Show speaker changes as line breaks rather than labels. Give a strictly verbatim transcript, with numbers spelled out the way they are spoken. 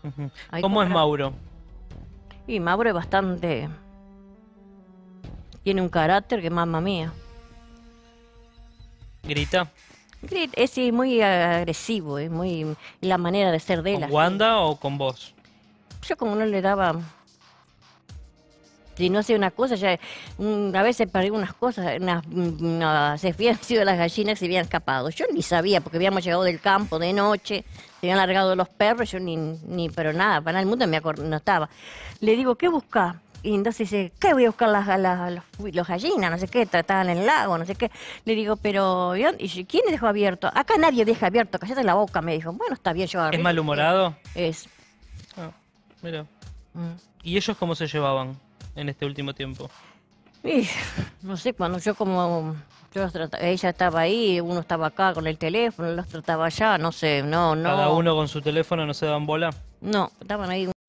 Ujú.
Ahí
¿Cómo es
compra.
Mauro?
Y Mauro es bastante... Tiene un carácter que mamma mía.
¿Grita?
Grit- Es sí, muy agresivo, es muy... La manera de ser de él
¿Con
así.
Wanda o con vos?
Yo como no le daba... Si no hacía una cosa, ya mm, a veces perdí unas cosas, unas, mm, una- se habían sido las gallinas que se habían escapado. Yo ni sabía, porque habíamos llegado del campo de noche, se habían largado los perros, yo ni, ni pero nada, para nada el mundo me acor- no estaba. Le digo, ¿qué busca? Y entonces dice, ¿qué voy a buscar las, las, los, los gallinas? No sé qué, estaban en el lago, no sé qué. Le digo, pero, ¿y dónde- y yo, ¿quién dejó abierto? Acá nadie deja abierto, cállate la boca, me dijo. Bueno, está bien, yo
¿Es
agarré y le dije,
malhumorado?
es...
Ah, mira.
mm.
¿Y ellos cómo se llevaban en este último tiempo?
Y, no sé, cuando yo como, yo los trata- ella estaba ahí, uno estaba acá con el teléfono, los trataba allá, no sé, no,
¿Cada
no,
uno con su teléfono no se dan bola?
no, estaban ahí